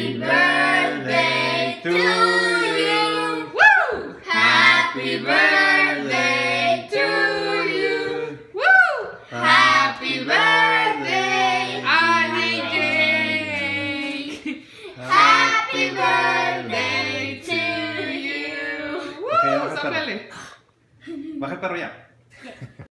Happy birthday to you. Woo! Happy birthday to you. Woo! Happy birthday, Jake. Happy birthday to you. Woo! Ok, baja el perro. Sóplale. Baja el perro ya.